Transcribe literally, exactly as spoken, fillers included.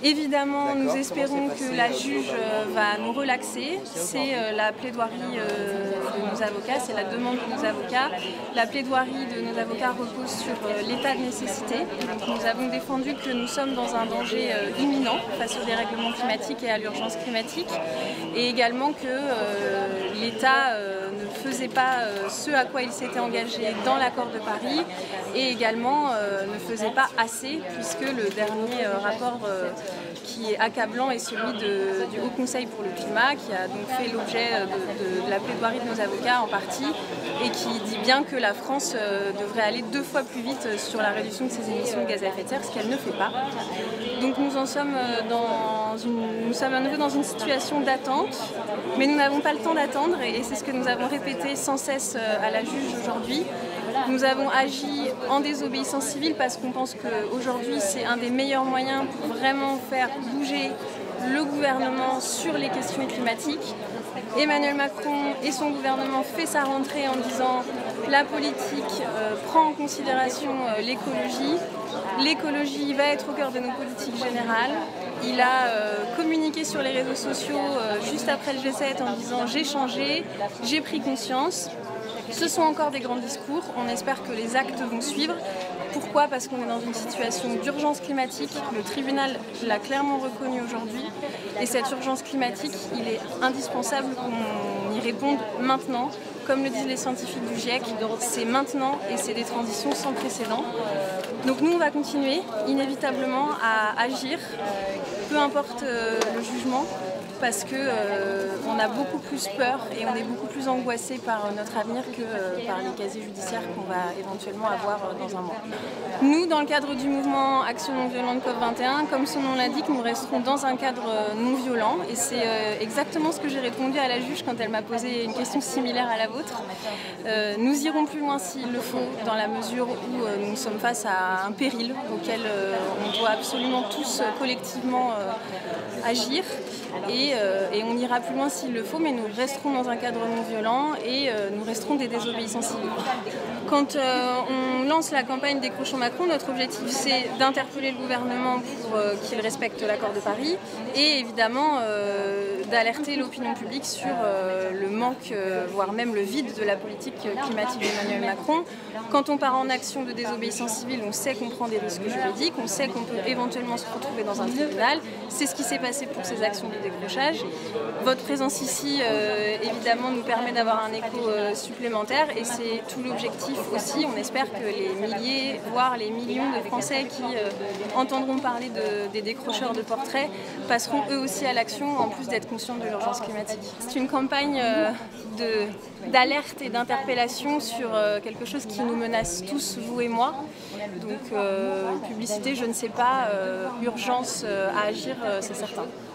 Évidemment, nous espérons que la juge va nous relaxer. C'est la plaidoirie de nos avocats, c'est la demande de nos avocats. La plaidoirie de nos avocats repose sur l'état de nécessité. Donc, nous avons défendu que nous sommes dans un danger imminent face au dérèglement climatique et à l'urgence climatique, et également que euh, l'État euh, ne faisait pas euh, ce à quoi il s'était engagé dans l'accord de Paris, et également euh, ne faisait pas assez, puisque le dernier euh, rapport euh, qui est accablant est celui de, du Haut Conseil pour le climat, qui a donc fait l'objet de, de, de la plaidoirie de nos avocats en partie, et qui dit bien que la France euh, devrait aller deux fois plus vite sur la réduction de ses émissions de gaz à effet de serre, ce qu'elle ne fait pas. Donc nous en sommes dans une, nous sommes à nouveau dans une situation d'attente, mais nous n'avons pas le temps d'attendre, et c'est ce que nous avons répété sans cesse à la juge aujourd'hui. Nous avons agi en désobéissance civile parce qu'on pense qu'aujourd'hui c'est un des meilleurs moyens pour vraiment faire bouger le gouvernement sur les questions climatiques. Emmanuel Macron et son gouvernement fait sa rentrée en disant la politique euh, prend en considération euh, l'écologie. L'écologie va être au cœur de nos politiques générales. Il a euh, communiqué sur les réseaux sociaux euh, juste après le G sept en disant j'ai changé, j'ai pris conscience. Ce sont encore des grands discours, on espère que les actes vont suivre. Pourquoi? Parce qu'on est dans une situation d'urgence climatique, le tribunal l'a clairement reconnu aujourd'hui, et cette urgence climatique, il est indispensable qu'on y réponde maintenant. Comme le disent les scientifiques du GIEC, c'est maintenant et c'est des transitions sans précédent. Donc nous, on va continuer inévitablement à agir, peu importe euh, le jugement, parce qu'on euh, a beaucoup plus peur et on est beaucoup plus angoissé par notre avenir que euh, par les casiers judiciaires qu'on va éventuellement avoir euh, dans un mois. Nous, dans le cadre du mouvement Action non violente COP vingt et un, comme son nom l'indique, nous resterons dans un cadre euh, non violent, et c'est euh, exactement ce que j'ai répondu à la juge quand elle m'a posé une question similaire à la vôtre. Euh, nous irons plus loin s'il le faut, dans la mesure où euh, nous sommes face à un péril auquel euh, on doit absolument tous euh, collectivement euh, agir. Et, euh, et on ira plus loin s'il le faut, mais nous resterons dans un cadre non violent et euh, nous resterons des désobéissants civils. Quand euh, on lance la campagne Décrochons Macron, notre objectif c'est d'interpeller le gouvernement pour euh, qu'il respecte l'accord de Paris, et évidemment euh, d'alerter l'opinion publique sur euh, le manque, euh, voire même le vide de la politique climatique d'Emmanuel Macron. Quand on part en action de désobéissance civile, on sait qu'on prend des risques juridiques, on sait qu'on peut éventuellement se retrouver dans un tribunal. C'est ce qui s'est passé pour ces actions de décrochage. Votre présence ici, euh, évidemment, nous permet d'avoir un écho euh, supplémentaire, et c'est tout l'objectif aussi. On espère que les milliers, voire les millions de Français qui euh, entendront parler de, des décrocheurs de portraits passeront eux aussi à l'action, en plus d'être conscients de l'urgence climatique. C'est une campagne euh, d'alerte et d'interpellation sur euh, quelque chose qui nous menace tous, vous et moi. Donc, euh, publicité, je ne sais pas, euh, urgence euh, à agir, euh, c'est certain.